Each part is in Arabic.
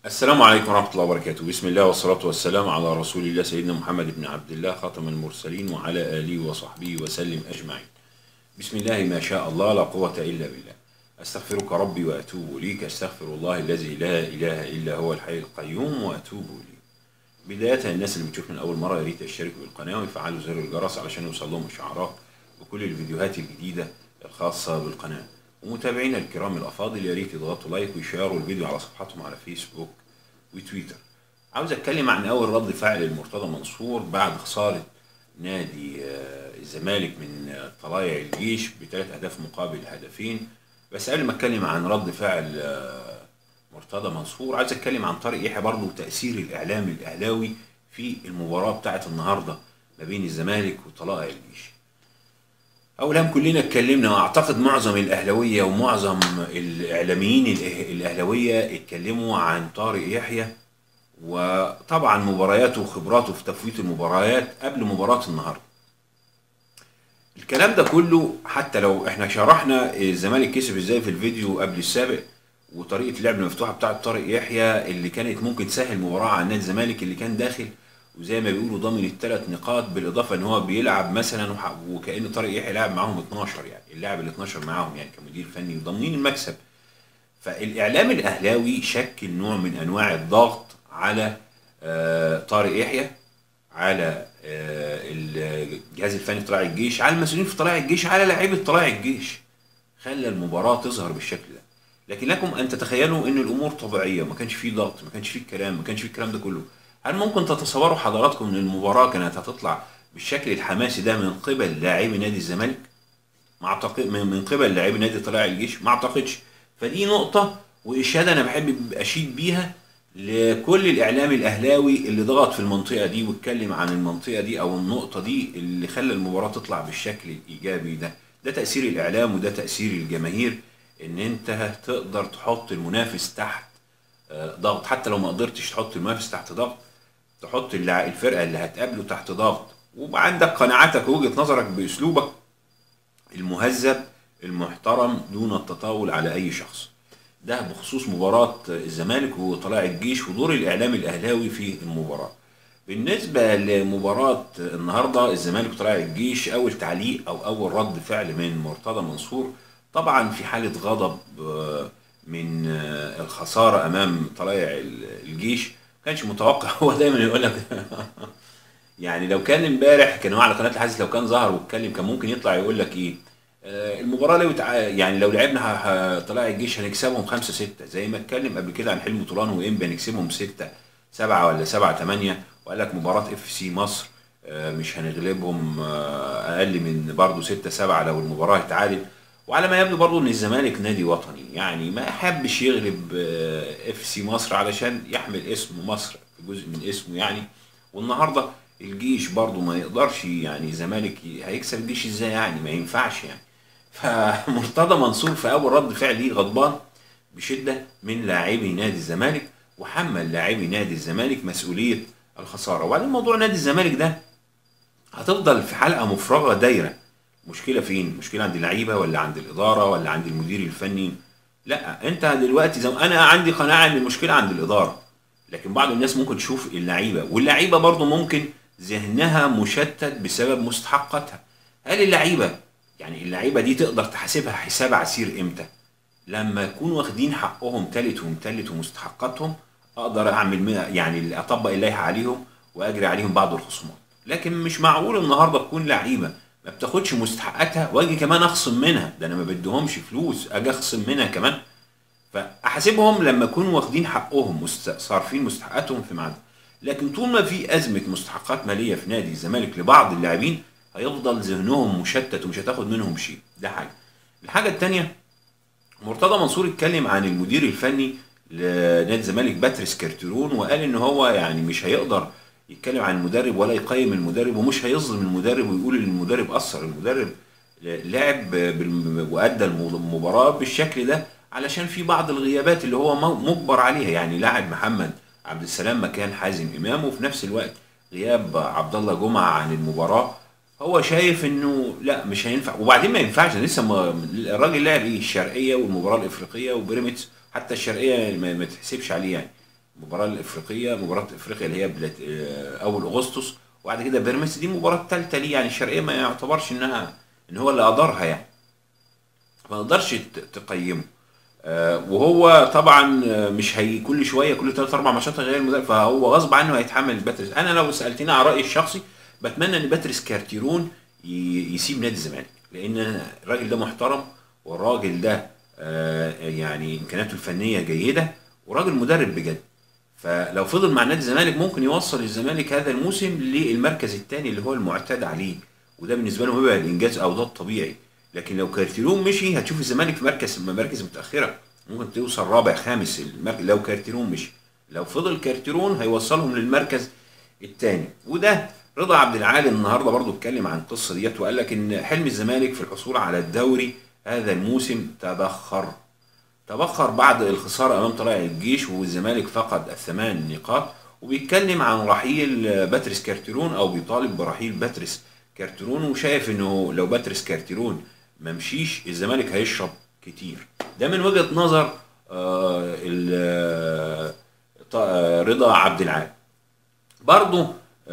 السلام عليكم ورحمة الله وبركاته. بسم الله والصلاة والسلام على رسول الله سيدنا محمد بن عبد الله خاتم المرسلين وعلى آله وصحبه وسلم أجمعين. بسم الله ما شاء الله لا قوة إلا بالله. أستغفرك ربي وأتوب إليك. أستغفر الله الذي لا إله إلا هو الحي القيوم وأتوب إليه. بداية الناس اللي بتشوف من أول مرة يا ريت يشتركوا بالقناة ويفعلوا زر الجرس علشان يوصل لهم إشعارات بكل الفيديوهات الجديدة الخاصة بالقناة. ومتابعينا الكرام الأفاضل يا ريت يضغطوا لايك ويشيروا الفيديو على صفحاتهم على فيسبوك وتويتر. عاوز اتكلم عن اول رد فعل المرتضى منصور بعد خساره نادي الزمالك من طلائع الجيش ب3 أهداف مقابل هدفين. بس قبل ما اتكلم عن رد فعل مرتضى منصور عايز اتكلم عن طارق يحيى برضه وتاثير الاعلام الاهلاوي في المباراه بتاعه النهارده ما بين الزمالك وطلائع الجيش. اولا كلنا اتكلمنا واعتقد معظم الاهلاويه ومعظم الاعلاميين الاهلاويه اتكلموا عن طارق يحيى وطبعا مبارياته وخبراته في تفويت المباريات قبل مباراه النهارده. الكلام ده كله حتى لو احنا شرحنا الزمالك كسب ازاي في الفيديو قبل السابق وطريقه اللعب المفتوحه بتاعه طارق يحيى اللي كانت ممكن تسهل المباراه عن نادي الزمالك اللي كان داخل وزي ما بيقولوا ضامن ال3 نقاط، بالاضافه ان هو بيلعب مثلا وكأن طارق يحيى لاعب معاهم 12 يعني اللاعب ال 12 معاهم يعني كمدير فني وضامنين المكسب. فالاعلام الاهلاوي شكل نوع من انواع الضغط على طارق يحيى، على الجهاز الفني في طلائع الجيش، على المسؤولين في طلائع الجيش، على لاعيبه طلائع الجيش، خلى المباراه تظهر بالشكل ده. لكن ان تتخيلوا ان الامور طبيعيه، ما كانش فيه ضغط، ما كانش فيه كلام، ما كانش فيه الكلام ده كله. هل ممكن تتصوروا حضراتكم ان المباراه كانت هتطلع بالشكل الحماسي ده من قبل لاعبي نادي الزمالك؟ ما اعتقد من قبل لاعبي نادي طلائع الجيش، ما اعتقدش. فدي نقطه واشاده انا بحب اشيد بيها لكل الاعلام الاهلاوي اللي ضغط في المنطقه دي واتكلم عن المنطقه دي او النقطه دي اللي خلى المباراه تطلع بالشكل الايجابي ده. ده تاثير الاعلام وده تاثير الجماهير، ان انت تقدر تحط المنافس تحت ضغط. حتى لو ما قدرتش تحط المنافس تحت ضغط، تحط الفرقه اللي هتقابله تحت ضغط وعندك قناعاتك ووجهه نظرك باسلوبك المهذب المحترم دون التطاول على اي شخص. ده بخصوص مباراة الزمالك وطلائع الجيش ودور الإعلام الأهلاوي في المباراة. بالنسبة لمباراة النهاردة الزمالك وطلائع الجيش، أول تعليق أو أول رد فعل من مرتضى منصور طبعا في حالة غضب من الخسارة أمام طلائع الجيش. ما كانش متوقع. هو دايما يقول لك يعني لو كان امبارح كان هو على قناة الحدث لو كان ظهر واتكلم كان ممكن يطلع يقول لك إيه المباراة لو يعني لو لعبنا طلائع الجيش هنكسبهم 5-6 زي ما اتكلم قبل كده عن حلمي طولان وإنبي هنكسبهم 6-7 ولا 7-8، وقال لك مباراة اف سي مصر مش هنغلبهم أقل من برضه 6-7 لو المباراة اتعادل. وعلى ما يبدو برضه إن الزمالك نادي وطني يعني ما حبش يغلب اف سي مصر علشان يحمل اسم مصر في جزء من اسمه يعني. والنهارده الجيش برضه ما يقدرش يعني الزمالك هيكسب الجيش ازاي يعني ما ينفعش يعني. فمرتضى منصور في اول رد فعل ليه غضبان بشده من لاعبي نادي الزمالك وحمل لاعبي نادي الزمالك مسؤوليه الخساره. وبعدين موضوع نادي الزمالك ده هتفضل في حلقه مفرغه دايره. مشكله فين؟ مشكله عند اللعيبه ولا عند الاداره ولا عند المدير الفني؟ لا، انت دلوقتي انا عندي قناعه ان المشكله عند الاداره، لكن بعض الناس ممكن تشوف اللعيبه، واللعيبه برضو ممكن ذهنها مشتت بسبب مستحقاتها. هل اللعيبه دي تقدر تحاسبها حساب عسير امتى؟ لما يكونوا واخدين حقهم تالت ومتلت ومستحقاتهم اقدر اعمل يعني اطبق اللائحه عليهم واجري عليهم بعض الخصومات. لكن مش معقول النهارده تكون لعيبه ما بتاخدش مستحقاتها واجي كمان اخصم منها. ده انا ما بديهمش فلوس اجي اخصم منها كمان. فاحاسبهم لما يكونوا واخدين حقهم صارفين مستحقاتهم في ميعادها. لكن طول ما في ازمه مستحقات ماليه في نادي الزمالك لبعض اللاعبين هيفضل ذهنهم مشتت ومش هتاخد منهم شيء. ده حاجه. الحاجه الثانيه، مرتضى منصور اتكلم عن المدير الفني لنادي الزمالك باتريس كارتيرون وقال ان هو يعني مش هيقدر يتكلم عن المدرب ولا يقيم المدرب ومش هيظلم المدرب ويقول ان المدرب اثر. المدرب لعب وادى المباراه بالشكل ده علشان في بعض الغيابات اللي هو مجبر عليها. يعني لاعب محمد عبد السلام مكان حازم امام، وفي نفس الوقت غياب عبد الله جمعه عن المباراه. هو شايف انه لا مش هينفع. وبعدين ما ينفعش، لسه الراجل لعب ايه الشرقيه والمباراه الافريقيه وبيراميدز، حتى الشرقيه ما تحسبش عليه يعني. المباراه الافريقيه، مباراه افريقيا اللي هي اول اغسطس، وبعد كده بيراميدز. دي المباراه الثالثه ليه يعني. الشرقيه ما يعتبرش ان هو اللي ادارها يعني، ما تقدرش تقيمه. وهو طبعا مش هي كل شويه كل 3 4 ماتشات غير المدرب، فهو غصب عنه هيتحمل باتريس. انا لو سالتني على رايي الشخصي بتمنى ان باتريس كارتيرون يسيب نادي الزمالك، لان الراجل ده محترم، والراجل ده يعني امكانياته الفنيه جيده، وراجل مدرب بجد. فلو فضل مع نادي الزمالك ممكن يوصل الزمالك هذا الموسم للمركز الثاني اللي هو المعتاد عليه، وده بالنسبه لهم هيبقى الانجاز او ده الطبيعي. لكن لو كارتيرون مشي هتشوف الزمالك في مراكز متاخره، ممكن توصل رابع خامس لو كارتيرون مشي. لو فضل كارتيرون هيوصلهم للمركز الثاني. وده رضا عبد العال النهارده برضو اتكلم عن القصه ديت، وقال لك ان حلم الزمالك في الحصول على الدوري هذا الموسم تبخر بعد الخساره امام طلائع الجيش، والزمالك فقد الثمان نقاط. وبيتكلم عن رحيل باتريس كارتيرون، او بيطالب برحيل باتريس كارتيرون، وشايف انه لو باتريس كارتيرون ما مشيش الزمالك هيشرب كتير. ده من وجهة نظر رضا عبد العال. برضه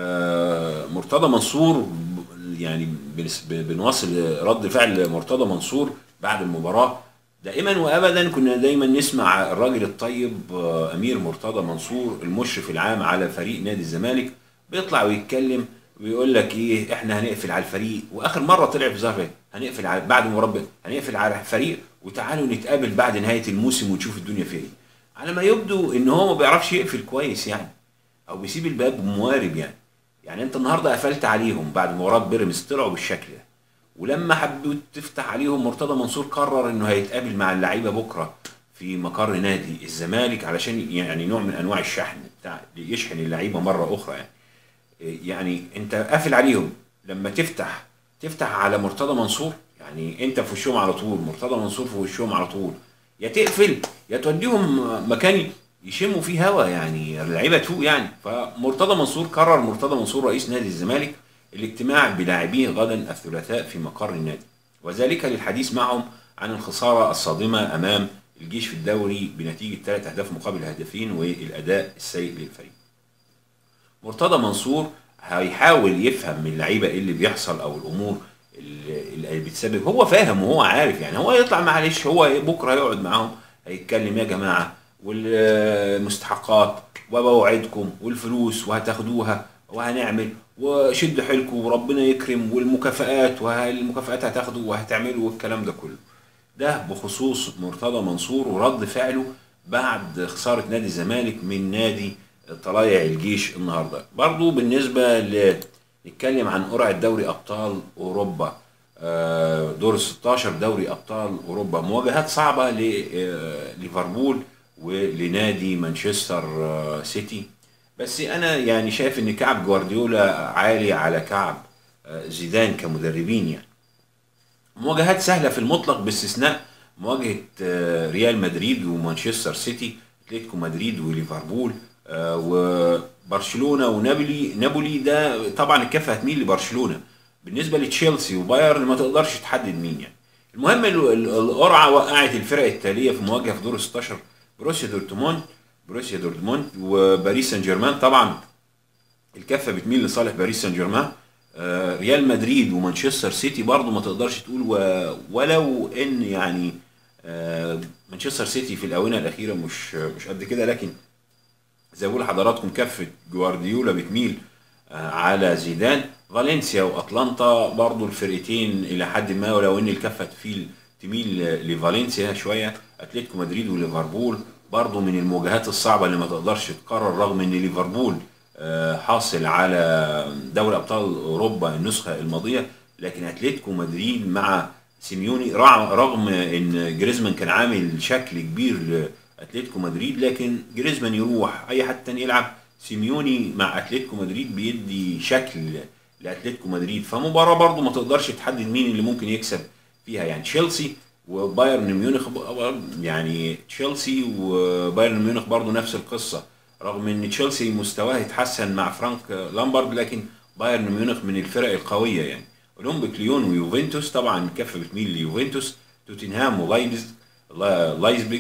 مرتضى منصور، يعني بنواصل رد فعل مرتضى منصور بعد المباراة. دائما وابدا كنا دايما نسمع الراجل الطيب امير مرتضى منصور المشرف العام على فريق نادي الزمالك بيطلع ويتكلم ويقول لك ايه، احنا هنقفل على الفريق. واخر مره طلع في ظهر هنقفل على بعد المربع، هنقفل على الفريق وتعالوا نتقابل بعد نهايه الموسم ونشوف الدنيا فيها ايه. على ما يبدو ان هو ما بيعرفش يقفل كويس يعني، او بيسيب الباب موارب يعني. يعني انت النهارده قفلت عليهم بعد مباراه بيراميدز طلعوا بالشكل ده، ولما حبيت تفتح عليهم مرتضى منصور قرر انه هيتقابل مع اللعيبه بكره في مقر نادي الزمالك علشان يعني نوع من انواع الشحن بتاع يشحن اللعيبه مره اخرى يعني. يعني انت قافل عليهم، لما تفتح على مرتضى منصور، يعني انت في وشهم على طول، مرتضى منصور في وشهم على طول. يا تقفل يا توديهم مكان يشموا فيه هوا يعني اللعيبه تفوق يعني. فمرتضى منصور قرر مرتضى منصور رئيس نادي الزمالك الاجتماع بلاعبيه غدا الثلاثاء في مقر النادي، وذلك للحديث معهم عن الخساره الصادمه امام الجيش في الدوري بنتيجه 3 اهداف مقابل هدفين والاداء السيء للفريق. مرتضى منصور هيحاول يفهم من اللعيبه ايه اللي بيحصل او الامور اللي بتسبب. هو فاهم وهو عارف يعني. هو يطلع معلش، هو بكره هيقعد معاهم هيتكلم يا جماعه والمستحقات وبوعدكم والفلوس وهتاخدوها وهنعمل وشدوا حيلكم وربنا يكرم والمكافآت والمكافآت هتاخدوا وهتعملوا والكلام ده كله. ده بخصوص مرتضى منصور ورد فعله بعد خسارة نادي الزمالك من نادي طلائع الجيش النهارده. برضو بالنسبة نتكلم عن قرعة دوري أبطال أوروبا، دور ال 16 دوري أبطال أوروبا. مواجهات صعبة لليفربول ولنادي مانشستر سيتي. بس أنا يعني شايف إن كعب جوارديولا عالي على كعب زيدان كمدربين يعني. مواجهات سهلة في المطلق باستثناء مواجهة ريال مدريد ومانشستر سيتي، اتلتيكو مدريد وليفربول وبرشلونة نابولي ده طبعا الكفة هتميل لبرشلونة. بالنسبة لتشيلسي وبايرن ما تقدرش تحدد مين يعني. المهم القرعة وقعت الفرق التالية في مواجهة في دور 16: بروسيا دورتموند وباريس سان جيرمان. طبعا الكفة بتميل لصالح باريس سان جيرمان. ريال مدريد ومانشستر سيتي برضو ما تقدرش تقول ولو ان يعني مانشستر سيتي في الاونه الاخيره مش قد كده، لكن زي ما بقول لحضراتكم كفه جوارديولا بتميل على زيدان. فالنسيا واتلانتا برضو الفرقتين الى حد ما، ولو ان الكفه تميل لفالنسيا شويه. اتلتيكو مدريد وليفربول برضو من المواجهات الصعبه اللي ما تقدرش تقرر، رغم ان ليفربول حاصل على دوري ابطال اوروبا النسخه الماضيه، لكن اتلتيكو مدريد مع سيميوني رغم ان جريزمان كان عامل شكل كبير لاتلتيكو مدريد، لكن جريزمان يروح اي حد تاني يلعب، سيميوني مع اتلتيكو مدريد بيدي شكل لاتلتيكو مدريد. فمباراه برضو ما تقدرش تحدد مين اللي ممكن يكسب فيها يعني. تشيلسي وبايرن ميونخ، يعني تشيلسي وبايرن ميونخ برضو نفس القصه، رغم ان تشيلسي مستواه اتحسن مع فرانك لامبارد، لكن بايرن ميونخ من الفرق القويه يعني. اولمبيك ليون ويوفنتوس، طبعا الكفه بتميل ليوفنتوس. توتنهام ولايبزيج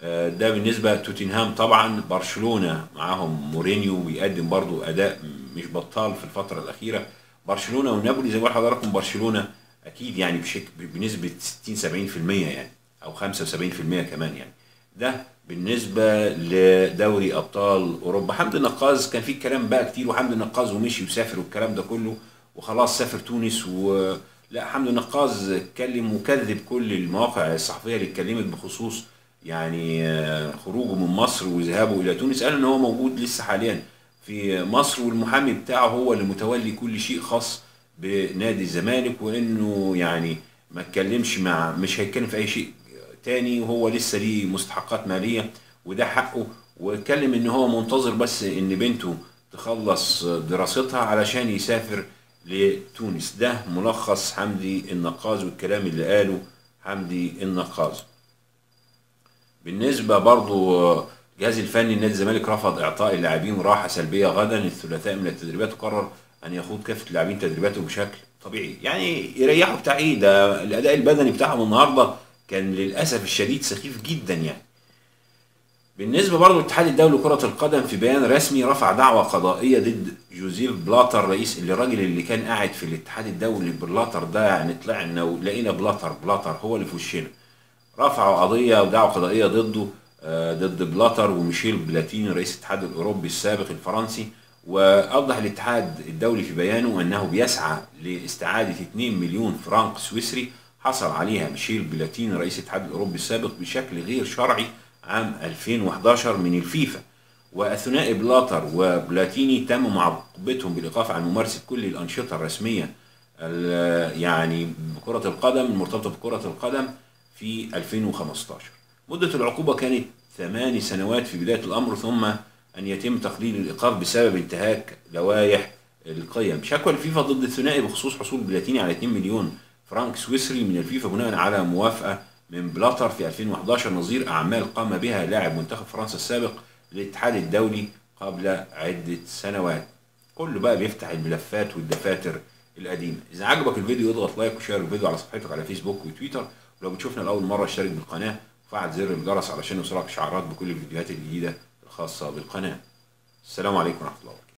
ده بالنسبه توتنهام. طبعا برشلونه معاهم مورينيو بيقدم برضو اداء مش بطال في الفتره الاخيره. برشلونه ونابولي زي ما قلت لحضراتكم، برشلونه اكيد يعني بنسبه 60 70% يعني، او 75% كمان يعني. ده بالنسبه لدوري ابطال اوروبا. حمدي النقاز كان فيه كلام بقى كتير، وحمدي النقاز ومشي وسافر والكلام ده كله وخلاص، سافر تونس لا، حمدي النقاز اتكلم وكذب كل المواقع الصحفيه اللي اتكلمت بخصوص يعني خروجه من مصر وذهابه الى تونس. قال ان هو موجود لسه حاليا في مصر، والمحامي بتاعه هو اللي متولي كل شيء خاص بنادي الزمالك، وانه يعني ما اتكلمش مش هيتكلم في اي شيء تاني، وهو لسه ليه مستحقات ماليه وده حقه. واتكلم ان هو منتظر بس ان بنته تخلص دراستها علشان يسافر لتونس. ده ملخص حمدي النقاز والكلام اللي قاله حمدي النقاز. بالنسبة برضو الجهاز الفني لنادي الزمالك رفض إعطاء اللاعبين راحة سلبية غدا الثلاثاء من التدريبات، وقرر أن يخوض كافة اللاعبين تدريباته بشكل طبيعي. يعني يريحوا بتاع إيه؟ ده الأداء البدني بتاعهم النهاردة كان للأسف الشديد سخيف جدا يعني. بالنسبة برضو للاتحاد الدولي لكرة القدم، في بيان رسمي رفع دعوى قضائية ضد جوزيف بلاتر رئيس الراجل اللي كان قاعد في الاتحاد الدولي. بلاتر ده يعني طلعنا ولقينا بلاتر هو اللي في وشنا. رفعوا قضية ودعوى قضائية ضده، ضد بلاتر وميشيل بلاتيني رئيس الاتحاد الأوروبي السابق الفرنسي. وأوضح الاتحاد الدولي في بيانه أنه بيسعى لاستعادة 2 مليون فرنك سويسري حصل عليها ميشيل بلاتيني رئيس الاتحاد الأوروبي السابق بشكل غير شرعي عام 2011 من الفيفا. وأثناء بلاتر وبلاتيني تم معاقبتهم بالإيقاف عن ممارسة كل الأنشطة الرسمية يعني بكرة القدم المرتبطة بكرة القدم في 2015. مدة العقوبة كانت 8 سنوات في بداية الأمر، ثم أن يتم تقليل الإيقاف بسبب انتهاك لوائح القيم. شكوى الفيفا ضد الثنائي بخصوص حصول بلاتيني على 2 مليون فرنك سويسري من الفيفا بناء على موافقة من بلاتر في 2011 نظير أعمال قام بها لاعب منتخب فرنسا السابق للاتحاد الدولي قبل عدة سنوات. كله بقى بيفتح الملفات والدفاتر القديمة. إذا عجبك الفيديو اضغط لايك وشير الفيديو على صفحتك على فيسبوك وتويتر، ولو بتشوفنا لأول مرة اشترك بالقناة وفعل زر الجرس علشان يوصلك إشعارات بكل الفيديوهات الجديدة الخاصة بالقناة. السلام عليكم ورحمة الله وبركاته.